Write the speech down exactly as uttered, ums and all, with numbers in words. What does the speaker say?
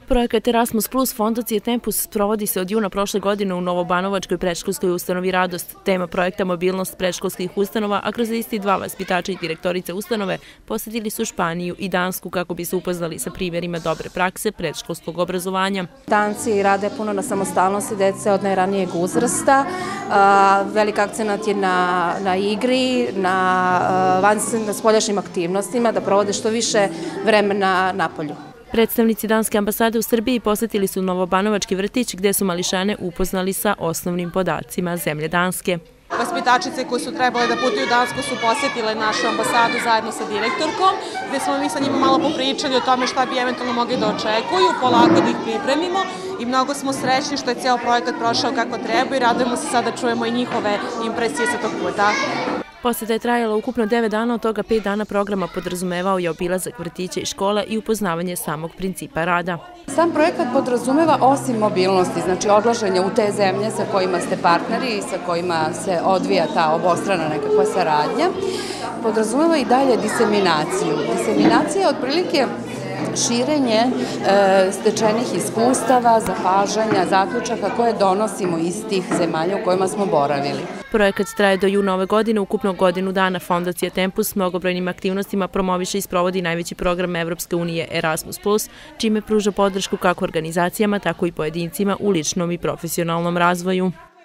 Projekat Erasmus Plus Fondacije Tempus sprovodi se od juna prošle godine u Novobanovačkoj predškolskoj ustanovi Radost. Tema projekta mobilnost predškolskih ustanova, a kroz isti dva vaspitača i direktorice ustanove posetili su Španiju i Dansku kako bi se upoznali sa primjerima dobre prakse predškolskog obrazovanja. Danci rade puno na samostalnosti dece od najranijeg uzrasta. Velik akcenat je na, na igri, na, na spoljašnjim aktivnostima, da provode što više vremena na polju. Predstavnici Danske ambasade u Srbiji posetili su Novobanovački vrtić gde su mališane upoznali sa osnovnim podacima zemlje Danske. Vaspitačice koje su trebale da putuju u Dansku su posjetile našu ambasadu zajedno sa direktorkom, gde smo mi sa njima malo popričali o tome šta bi eventualno mogli da očekuju, polako da ih pripremimo i mnogo smo srećni što je cijel projekat prošao kako treba i radujemo se sada čujemo i njihove impresije sa tog puta. Poseta je trajala ukupno devet dana, od toga pet dana programa podrazumevao je obilazak vrtića i škola i upoznavanje samog principa rada. Sam projekat podrazumeva osim mobilnosti, znači odlaženja u te zemlje sa kojima ste partneri i sa kojima se odvija ta obostrana nekakva saradnja, podrazumeva i dalje diseminaciju. Diseminacija je otprilike širenje e, stečenih iskustava, zapažanja, zaključaka koje donosimo iz tih zemalja u kojima smo boravili. Projekat traje do juna ove godine, ukupno godinu dana. Fondacija Tempus mnogobrojnim aktivnostima promoviše i sprovodi najveći program Evropske unije Erasmus Plus, čime pruža podršku kako organizacijama, tako i pojedincima u ličnom i profesionalnom razvoju.